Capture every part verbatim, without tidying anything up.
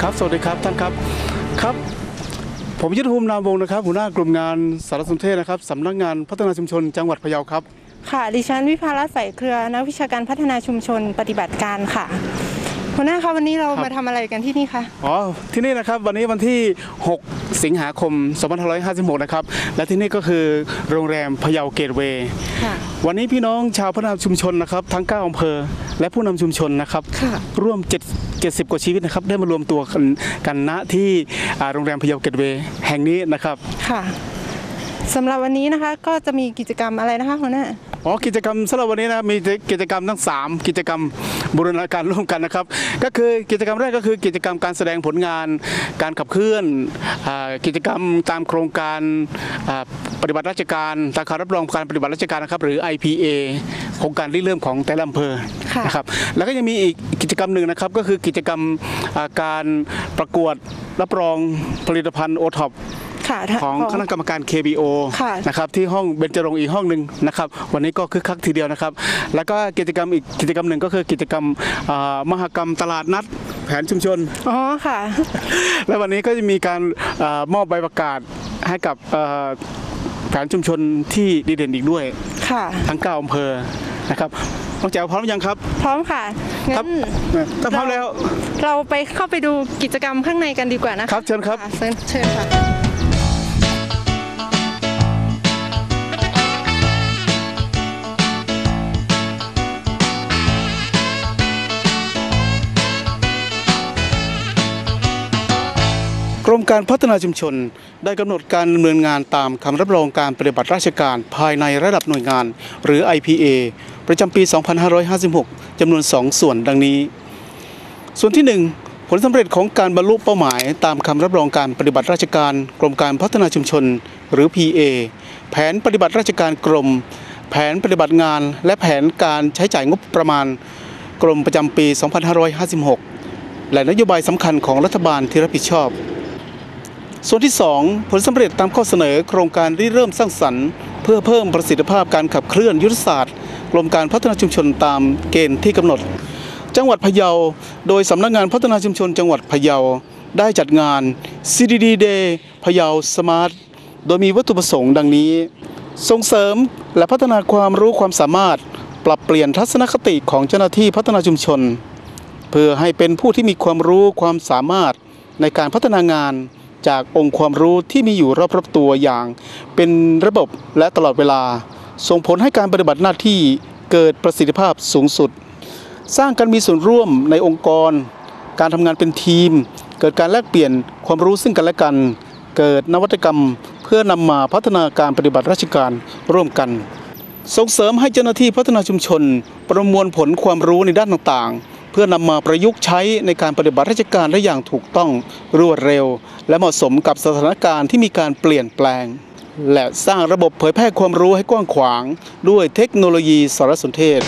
ครับสวัสดีครับท่านครับครับผมยุทธภูมินามวงศ์นะครับหัวหน้ากลุ่มงานสารสนเทศนะครับสำนักงานพัฒนาชุมชนจังหวัดพะเยาครับค่ะดิฉันวิภารัตน์ใส่เครือนักวิชาการพัฒนาชุมชนปฏิบัติการค่ะหัวหน้าคะวันนี้เรามาทำอะไรกันที่นี่คะอ๋อที่นี่นะครับวันนี้วันที่หกสิงหาคมสองพันห้าร้อยห้าสิบหกนะครับและที่นี่ก็คือโรงแรมพะเยาเกตเวย์วันนี้พี่น้องชาวพัฒนาชุมชนนะครับทั้งเก้าอำเภอและผู้นำชุมชนนะครับร่วมเจ็ดสิบกว่าชีวิตนะครับได้มารวมตัวกันกันณที่โรงแรมพะเยาเกตเวย์แห่งนี้นะครับค่ะสำหรับวันนี้นะคะก็จะมีกิจกรรมอะไรนะคะหัวหน้าอ๋อกิจกรรมสำหรับวันนี้นะมีกิจกรรมทั้งสามกิจกรรมบูรณาการร่วมกันนะครับก็คือกิจกรรมแรกก็คือกิจกรรมการแสดงผลงานการขับเคลื่อนกิจกรรมตามโครงการปฏิบัติราชการสาขารับรองการปฏิบัติราชการนะครับหรือ ไอ พี เอ โครงการริเริ่มของแต่ละอำเภอนะครับแล้วก็ยังมีอีกกิจกรรมหนึ่งนะครับก็คือกิจกรรมการประกวดรับรองผลิตภัณฑ์โอท็อปของคณะกรรมการ เค บี โอ นะครับที่ห้องเบญจรงค์อีกห้องหนึ่งนะครับวันนี้ก็คึกคักทีเดียวนะครับแล้วก็กิจกรรมอีกกิจกรรมหนึ่งก็คือกิจกรรมมหกรรมตลาดนัดแผนชุมชนอ๋อค่ะและวันนี้ก็จะมีการมอบใบประกาศให้กับแผนชุมชนที่ดีเด่นอีกด้วยทั้งเก้าอำเภอนะครับน้องแจ๋วพร้อมยังครับพร้อมค่ะงั้นถ้าพร้อมแล้วเราไปเข้าไปดูกิจกรรมข้างในกันดีกว่านะครับเชิญครับเชิญค่ะกรมการพัฒนาชุมชนได้กำหนดการดำเนินงานตามคำรับรองการปฏิบัติราชการภายในระดับหน่วยงานหรือ ไอ พี เอ ประจำปี สองพันห้าร้อยห้าสิบหก จำนวนสองส่วนดังนี้ส่วนที่หนึ่งผลสำเร็จของการบรรลุเป้าหมายตามคำรับรองการปฏิบัติราชการกรมการพัฒนาชุมชนหรือ พี เอ แผนปฏิบัติราชการกรมแผนปฏิบัติงานและแผนการใช้จ่ายงบประมาณกรมประจำปี สองพันห้าร้อยห้าสิบหก และนโยบายสำคัญของรัฐบาลที่รับผิดชอบส่วนที่สองผลสำเร็จตามข้อเสนอโครงการริเริ่มสร้างสรรค์เพื่อเพิ่มประสิทธิภาพการขับเคลื่อนยุทธศาสตร์กรมการพัฒนาชุมชนตามเกณฑ์ที่กำหนดจังหวัดพะเยาโดยสำนักงานพัฒนาชุมชนจังหวัดพะเยาได้จัดงาน ซี ดี ดี Day พะเยาสมาร์ทโดยมีวัตถุประสงค์ดังนี้ส่งเสริมและพัฒนาความรู้ความสามารถปรับเปลี่ยนทัศนคติของเจ้าหน้าที่พัฒนาชุมชนเพื่อให้เป็นผู้ที่มีความรู้ความสามารถในการพัฒนางานจากองค์ความรู้ที่มีอยู่รอบๆตัวอย่างเป็นระบบและตลอดเวลาส่งผลให้การปฏิบัติหน้าที่เกิดประสิทธิภาพสูงสุดสร้างการมีส่วนร่วมในองค์กรการทำงานเป็นทีมเกิดการแลกเปลี่ยนความรู้ซึ่งกันและกันเกิดนวัตกรรมเพื่อนำมาพัฒนาการปฏิบัติราชการร่วมกันส่งเสริมให้เจ้าหน้าที่พัฒนาชุมชนประมวลผลความรู้ในด้านต่างๆเพื่อนำมาประยุกต์ใช้ในการปฏิบัติราชการได้อย่างถูกต้องรวดเร็วและเหมาะสมกับสถานการณ์ที่มีการเปลี่ยนแปลงและสร้างระบบเผยแพร่ความรู้ให้กว้างขวางด้วยเทคโนโลยีสารสนเทศ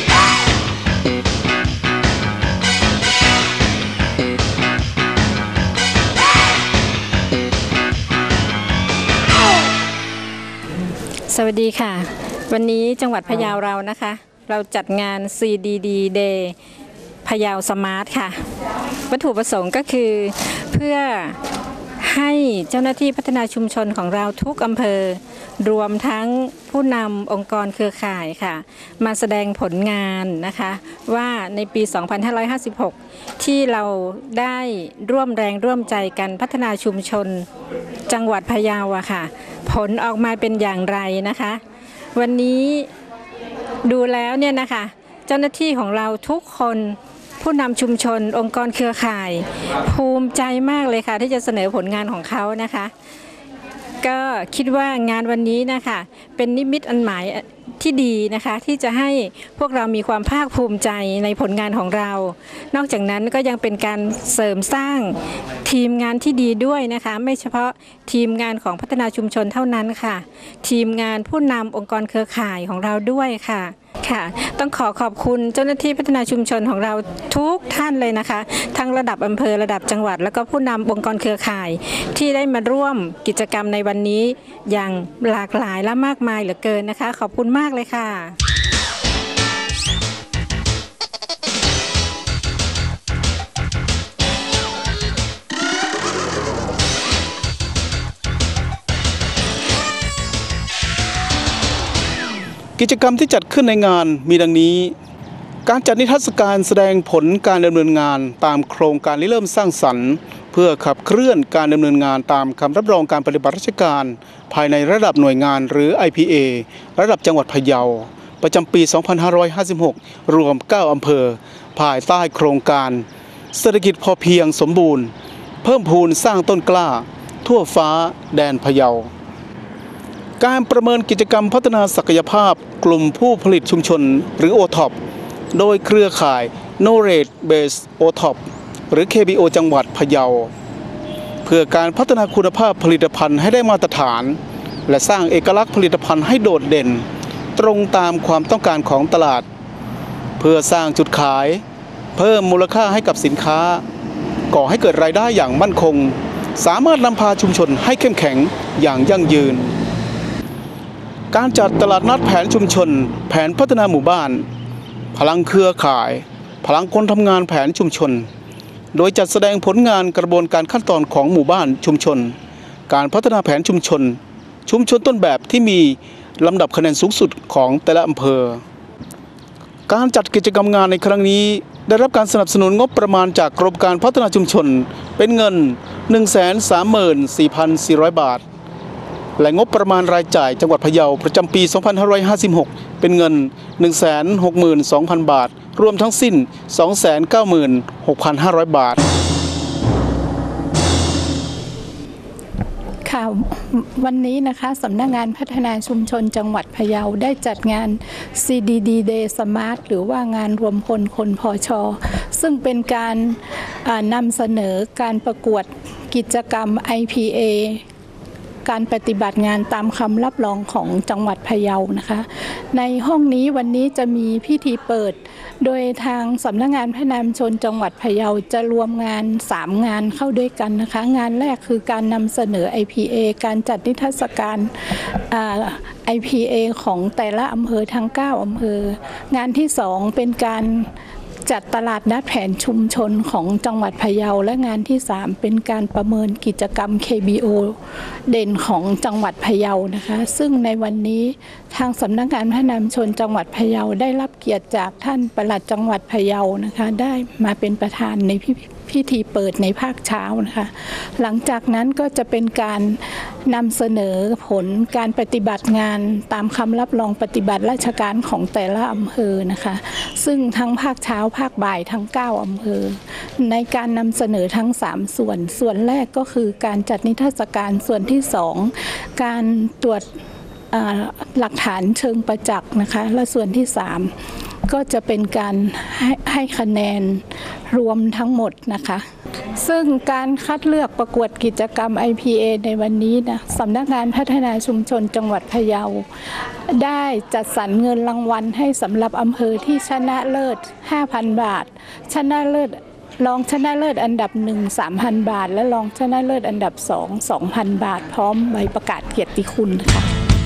สวัสดีค่ะวันนี้จังหวัดพะเยาเรานะคะเราจัดงาน ซี ดี ดี Day พะเยาสมาร์ทค่ะวัตถุประสงค์ก็คือเพื่อให้เจ้าหน้าที่พัฒนาชุมชนของเราทุกอำเภอรวมทั้งผู้นำองค์กรเครือข่ายค่ะมาแสดงผลงานนะคะว่าในปี สองพันห้าร้อยห้าสิบหก ที่เราได้ร่วมแรงร่วมใจกันพัฒนาชุมชนจังหวัดพะเยาอะค่ะผลออกมาเป็นอย่างไรนะคะวันนี้ดูแล้วเนี่ยนะคะเจ้าหน้าที่ของเราทุกคนผู้นำชุมชนองค์กรเครือข่ายภูมิใจมากเลยค่ะที่จะเสนอผลงานของเขานะคะก็คิดว่างานวันนี้นะคะเป็นนิมิตอันหมายที่ดีนะคะที่จะให้พวกเรามีความภาคภูมิใจในผลงานของเรานอกจากนั้นก็ยังเป็นการเสริมสร้างทีมงานที่ดีด้วยนะคะไม่เฉพาะทีมงานของพัฒนาชุมชนเท่านั้นค่ะทีมงานผู้นำองค์กรเครือข่ายของเราด้วยค่ะค่ะต้องขอขอบคุณเจ้าหน้าที่พัฒนาชุมชนของเราทุกท่านเลยนะคะทั้งระดับอำเภอระดับจังหวัดแล้วก็ผู้นำองค์กรเครือข่ายที่ได้มาร่วมกิจกรรมในวันนี้อย่างหลากหลายและมากมายเหลือเกินนะคะขอบคุณมากเลยค่ะสกิจกรรมที่จัดขึ้นในงานมีดังนี้การจัดนิทรรศการแสดงผลการดำเนินงานตามโครงการริเริ่มสร้างสรรค์เพื่อขับเคลื่อนการดำเนินงานตามคำรับรองการปฏิบัติราชการภายในระดับหน่วยงานหรือ ไอ พี เอ ระดับจังหวัดพะเยาประจำปี สองพันห้าร้อยห้าสิบหก รวม เก้า อำเภอภายใต้โครงการเศรษฐกิจพอเพียงสมบูรณ์เพิ่มพูนสร้างต้นกล้าทั่วฟ้าแดนพะเยาการประเมินกิจกรรมพัฒนาศักยภาพกลุ่มผู้ผลิตชุมชนหรือ โอ ท็อป โดยเครือข่าย Knowledge Base โอ ท็อป หรือ เค บี โอ จังหวัดพะเยาเพื่อการพัฒนาคุณภาพผลิตภัณฑ์ให้ได้มาตรฐานและสร้างเอกลักษณ์ผลิตภัณฑ์ให้โดดเด่นตรงตามความต้องการของตลาดเพื่อสร้างจุดขายเพิ่มมูลค่าให้กับสินค้าก่อให้เกิดรายได้อย่างมั่นคงสามารถนำพาชุมชนให้เข้มแข็งอย่างยั่งยืนการจัดตลาดนัดแผนชุมชนแผนพัฒนาหมู่บ้านพลังเครือข่ายพลังคนทำงานแผนชุมชนโดยจัดแสดงผลงานกระบวนการขั้นตอนของหมู่บ้านชุมชนการพัฒนาแผนชุมชนชุมชนต้นแบบที่มีลำดับคะแนนสูงสุดของแต่ละอำเภอการจัดกิจกรรมงานในครั้งนี้ได้รับการสนับสนุนงบประมาณจากกรมการพัฒนาชุมชนเป็นเงิน หนึ่งแสนสามหมื่นสี่พันสี่ร้อย บาทและงบประมาณรายจ่ายจังหวัดพะเยาประจำปี สองพันห้าร้อยห้าสิบหก เป็นเงิน หนึ่งแสนหกหมื่นสองพัน บาทรวมทั้งสิ้น สองแสนเก้าหมื่นหกพันห้าร้อย บาทค่ะวันนี้นะคะสำนักงานพัฒนาชุมชนจังหวัดพะเยาได้จัดงาน ซี ดี ดี Day Smart หรือว่างานรวมพลคนพช.ซึ่งเป็นการนำเสนอการประกวดกิจกรรม ไอ พี เอ การปฏิบัติงานตามคำรับรองของจังหวัดพะเยานะคะในห้องนี้วันนี้จะมีพิธีเปิดโดยทางสำนักงานพัฒนาชุมชนจังหวัดพะเยาจะรวมงานสามงานเข้าด้วยกันนะคะงานแรกคือการนำเสนอ ไอ พี เอ การจัดนิทรรศการ ไอ พี เอ ของแต่ละอำเภอทั้งเก้าอำเภองานที่สองเป็นการจัดตลาดนัดแผนชุมชนของจังหวัดพะเยาและงานที่สามเป็นการประเมินกิจกรรม เค บี โอ เด่นของจังหวัดพะเยานะคะซึ่งในวันนี้ทางสำนักงานพัฒนาชุมชนจังหวัดพะเยาได้รับเกียรติจากท่านปลัดจังหวัดพะเยานะคะได้มาเป็นประธานในพิพิธีเปิดในภาคเช้านะคะหลังจากนั้นก็จะเป็นการนำเสนอผลการปฏิบัติงานตามคำรับรองปฏิบัติราชการของแต่ละอำเภอนะคะซึ่งทั้งภาคเช้าภาคบ่ายทั้งเก้าอำเภอในการนำเสนอทั้งสามส่วนส่วนแรกก็คือการจัดนิทรรศการส่วนที่สองการตรวจหลักฐานเชิงประจักษ์นะคะและส่วนที่สามก็จะเป็นการให้ให้คะแนนรวมทั้งหมดนะคะซึ่งการคัดเลือกประกวดกิจกรรม ไอ พี เอ ในวันนี้นะสำนักงานพัฒนาชุมชนจังหวัดพะเยาได้จัดสรรเงินรางวัลให้สำหรับอำเภอที่ชนะเลิศ ห้าพัน บาทชนะเลิศรองชนะเลิศอันดับหนึ่ง สามพัน บาทและรองชนะเลิศอันดับสอง สองพัน บาทพร้อมใบประกาศเกียรติคุณค่ะ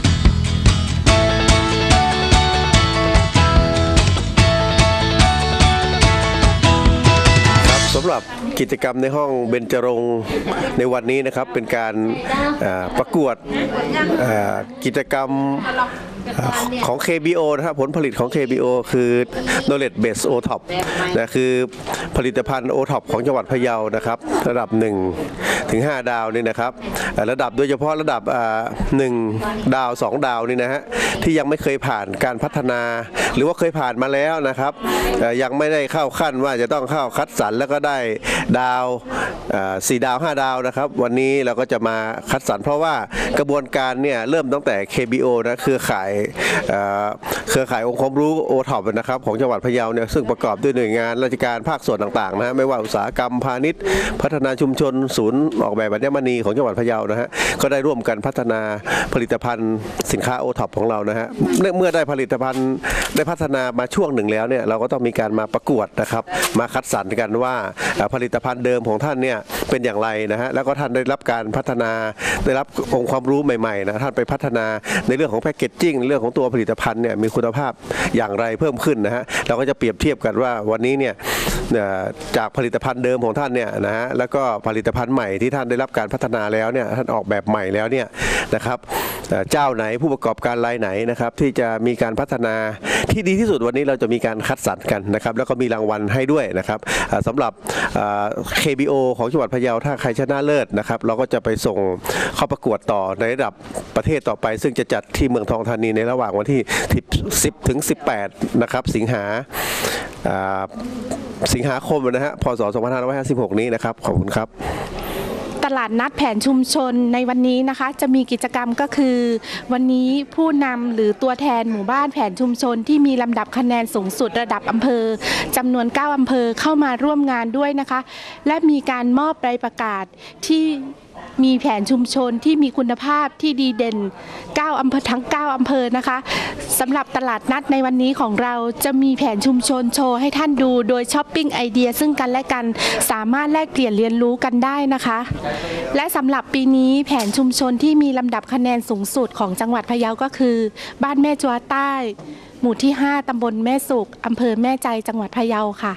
สำหรับกิจกรรมในห้องเบญจรงค์ในวันนี้นะครับเป็นการประกวดกิจกรรมของ เค บี โอ นะครับผลผลิตของ เค บี โอ คือ Knowledge Base โอ ท็อป นะคือผลิตภัณฑ์ โอ ท็อป ของจังหวัดพะเยานะครับระดับหนึ่งถึงห้าดาวนี่นะครับระดับโดยเฉพาะระดับหนึ่งดาวสองดาวนี่นะฮะที่ยังไม่เคยผ่านการพัฒนาหรือว่าเคยผ่านมาแล้วนะครับยังไม่ได้เข้าขั้นว่าจะต้องเข้าคัดสรรแล้วก็ได้ดาวสี่ดาวห้าดาวนะครับวันนี้เราก็จะมาคัดสรรเพราะว่ากระบวนการเนี่ยเริ่มตั้งแต่ เค บี โอ นะเครือข่ายเครือข่ายองค์ความรู้ โอ ท็อป นะครับของจังหวัดพะเยาเนี่ยซึ่งประกอบด้วยหน่วยงานราชการภาคส่วนต่างๆนะฮะไม่ว่าอุตสาหกรรมพาณิชย์พัฒนาชุมชนศูนย์ออกแบบอัญมณีของจังหวัดพะเยานะฮะก็ได้ร่วมกันพัฒนาผลิตภัณฑ์สินค้า โอ ท็อป ของเรานะฮะเมื่อได้ผลิตภัณฑ์ได้พัฒนามาช่วงหนึ่งแล้วเนี่ยเราก็ต้องมีการมาประกวดนะครับมาคัดสรรกันว่าผลิตภัณฑ์เดิมของท่านเนี่ยเป็นอย่างไรนะฮะแล้วก็ท่านได้รับการพัฒนาได้รับองค์ความรู้ใหม่ๆนะท่านไปพัฒนาในเรื่องของแพคเกจจิ้งเรื่องของตัวผลิตภัณฑ์เนี่ยมีคุณภาพอย่างไรเพิ่มขึ้นนะฮะเราก็จะเปรียบเทียบกันว่าวันนี้เนี่ยจากผลิตภัณฑ์เดิมของท่านเนี่ยนะฮะแล้วก็ผลิตภัณฑ์ใหม่ที่ท่านได้รับการพัฒนาแล้วเนี่ยท่านออกแบบใหม่แล้วเนี่ยนะครับเจ้าไหนผู้ประกอบการรายไหนนะครับที่จะมีการพัฒนาที่ดีที่สุดวันนี้เราจะมีการคัดสรรกันนะครับแล้วก็มีรางวัลให้ด้วยนะครับสำหรับ เค บี โอ ของจังหวัดพะเยาถ้าใครชนะเลิศนะครับเราก็จะไปส่งเข้าประกวดต่อในระดับประเทศต่อไปซึ่งจะจัดที่เมืองทองธานีในระหว่างวันที่สิบถึงสิบแปดนะครับสิงหาสิงหาคมนะฮะพศสองพันห้าร้อยห้าสิบหกนี้นะครับขอบคุณครับตลาดนัดแผนชุมชนในวันนี้นะคะจะมีกิจกรรมก็คือวันนี้ผู้นำหรือตัวแทนหมู่บ้านแผนชุมชนที่มีลำดับคะแนนสูงสุดระดับอำเภอจำนวนเก้าอำเภอเข้ามาร่วมงานด้วยนะคะและมีการมอบใบประกาศที่มีแผนชุมชนที่มีคุณภาพที่ดีเด่นเก้าอำเภอทั้งเก้าอำเภอนะคะสำหรับตลาดนัดในวันนี้ของเราจะมีแผนชุมชนโชว์ให้ท่านดูโดยช้อปปิ้งไอเดียซึ่งกันและกันสามารถแลกเปลี่ยนเรียนรู้กันได้นะคะและสำหรับปีนี้แผนชุมชนที่มีลำดับคะแนนสูงสุดของจังหวัดพะเยาก็คือบ้านแม่จัวใต้หมู่ที่ห้าตำบลแม่สุกอำเภอแม่ใจจังหวัดพะเยาค่ะ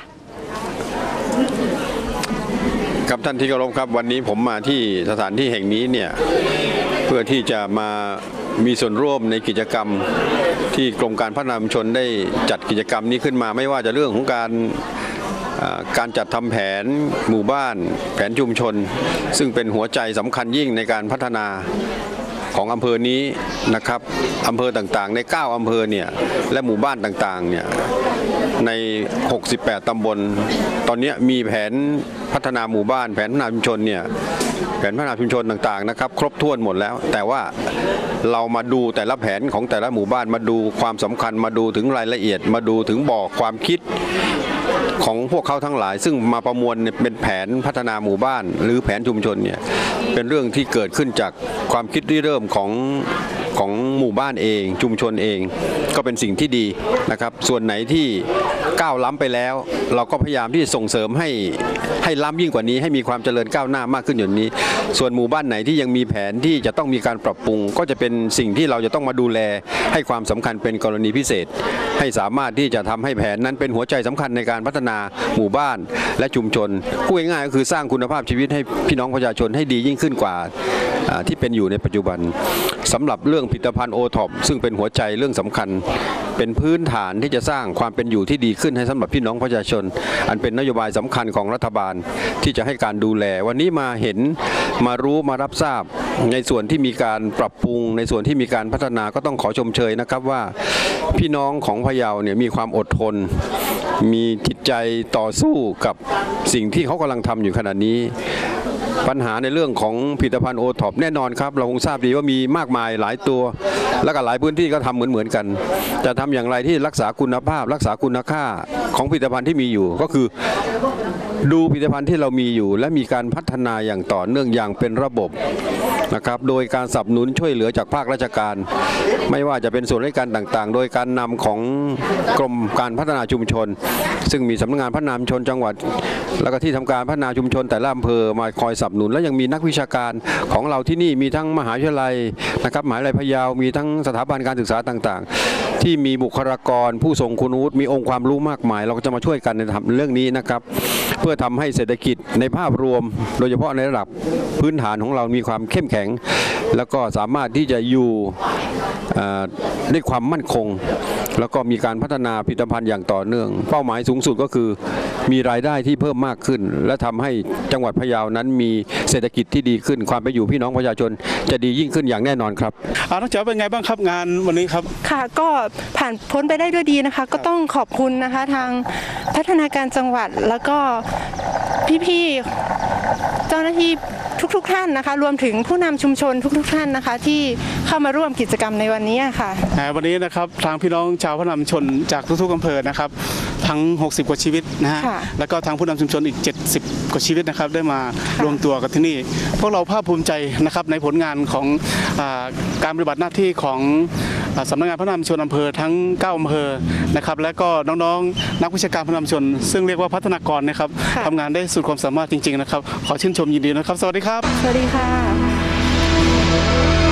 ครับท่านที่เคารพครับวันนี้ผมมาที่สถานที่แห่งนี้เนี่ยเพื่อที่จะมามีส่วนร่วมในกิจกรรมที่กรมการพัฒนาชุมชนได้จัดกิจกรรมนี้ขึ้นมาไม่ว่าจะเรื่องของการการจัดทำแผนหมู่บ้านแผนชุมชนซึ่งเป็นหัวใจสำคัญยิ่งในการพัฒนาของอำเภอนี้นะครับอำเภอต่างๆในเก้าอำเภอเนี่ยและหมู่บ้านต่างๆเนี่ยในหกสิบแปดตำบลตอนนี้มีแผนพัฒนาหมู่บ้านแผนพัฒนาชุมชนเนี่ยแผนพัฒนาชุมชนต่างๆนะครับครบถ้วนหมดแล้วแต่ว่าเรามาดูแต่ละแผนของแต่ละหมู่บ้านมาดูความสำคัญมาดูถึงรายละเอียดมาดูถึงบอกความคิดของพวกเขาทั้งหลายซึ่งมาประมวลเป็นแผนพัฒนาหมู่บ้านหรือแผนชุมชนเนี่ยเป็นเรื่องที่เกิดขึ้นจากความคิดริเริ่มของของหมู่บ้านเองชุมชนเองก็เป็นสิ่งที่ดีนะครับส่วนไหนที่ก้าวล้ำไปแล้วเราก็พยายามที่ส่งเสริมให้ให้ล้ำยิ่งกว่านี้ให้มีความเจริญก้าวหน้ามากขึ้นอย่างนี้ส่วนหมู่บ้านไหนที่ยังมีแผนที่จะต้องมีการปรับปรุงก็จะเป็นสิ่งที่เราจะต้องมาดูแลให้ความสำคัญเป็นกรณีพิเศษให้สามารถที่จะทำให้แผนนั้นเป็นหัวใจสำคัญในการพัฒนาหมู่บ้านและชุมชนพูดง่ายๆก็คือสร้างคุณภาพชีวิตให้พี่น้องประชาชนให้ดียิ่งขึ้นกว่าที่เป็นอยู่ในปัจจุบันสำหรับเรื่องผลิตภัณฑ์โอท็อปซึ่งเป็นหัวใจเรื่องสำคัญเป็นพื้นฐานที่จะสร้างความเป็นอยู่ที่ดีขึ้นให้สำหรับพี่น้องประชาชนอันเป็นนโยบายสำคัญของรัฐบาลที่จะให้การดูแลวันนี้มาเห็นมารู้มารับทราบในส่วนที่มีการปรับปรุงในส่วนที่มีการพัฒนาก็ต้องขอชมเชยนะครับว่าพี่น้องของพะเยาเนี่ยมีความอดทนมีจิตใจต่อสู้กับสิ่งที่เขากำลังทำอยู่ขณะนี้ปัญหาในเรื่องของผลิตภัณฑ์โอท็อปแน่นอนครับเราคงทราบดีว่ามีมากมายหลายตัวและก็หลายพื้นที่ก็ทำเหมือนเหมือนกันจะทำอย่างไรที่รักษาคุณภาพรักษาคุณค่าของผลิตภัณฑ์ที่มีอยู่ก็คือดูผลิตภัณฑ์ที่เรามีอยู่และมีการพัฒนาอย่างต่อเนื่องอย่างเป็นระบบนะครับโดยการสนับสนุนช่วยเหลือจากภาคราชการไม่ว่าจะเป็นส่วนราชการต่างๆโดยการนำของกรมการพัฒนาชุมชนซึ่งมีสำนักงานพัฒนาชุมชนจังหวัดแล้วก็ที่ทำการพัฒนาชุมชนแต่ละอำเภอมาคอยสนับสนุนและยังมีนักวิชาการของเราที่นี่มีทั้งมหาวิทยาลัยนะครับมหาวิทยาลัยพะเยามีทั้งสถาบันการศึกษาต่างๆที่มีบุคลากรผู้ทรงคุณวุฒิมีองค์ความรู้มากมายเราก็จะมาช่วยกันในทำเรื่องนี้นะครับเพื่อทำให้เศรษฐกิจในภาพรวมโดยเฉพาะในระดับพื้นฐานของเรามีความเข้มแข็งแล้วก็สามารถที่จะอยู่ด้วยความมั่นคงแล้วก็มีการพัฒนาผลิตภัณฑ์อย่างต่อเนื่องเป้าหมายสูงสุดก็คือมีรายได้ที่เพิ่มมากขึ้นและทำให้จังหวัดพะเยานั้นมีเศรษฐกิจที่ดีขึ้นความเป็นอยู่พี่น้องประชาชนจะดียิ่งขึ้นอย่างแน่นอนครับอ่าน้องเจ๋อเป็นไงบ้างครับงานวันนี้ครับค่ะก็ผ่านพ้นไปได้ด้วยดีนะคะก็ต้องขอบคุณนะคะทางพัฒนาการจังหวัดแล้วก็พี่ๆเจ้าหน้าที่ทุกๆท่านนะคะรวมถึงผู้นำชุมชนทุกๆท่านนะคะที่เข้ามาร่วมกิจกรรมในวันนี้ค่ะวันนี้นะครับทางพี่น้องชาวผู้นำชุมชนจากทุกๆอำเภอนะครับทั้งหกสิบกว่าชีวิตนะฮะแล้วก็ทางผู้นำชุมชนอีกเจ็ดสิบกว่าชีวิตนะครับได้มารวมตัวกันที่นี่พวกเราภาคภูมิใจนะครับในผลงานของการปฏิบัติหน้าที่ของสำนักงานพัฒนาชุมชนอำเภอทั้งเก้าอำเภอนะครับและก็น้องๆนักวิชาการพัฒนาชุมชนซึ่งเรียกว่าพัฒนากรนะครับทำงานได้สุดความสามารถจริงๆนะครับขอชื่นชมยินดีนะครับสวัสดีครับสวัสดีค่ะ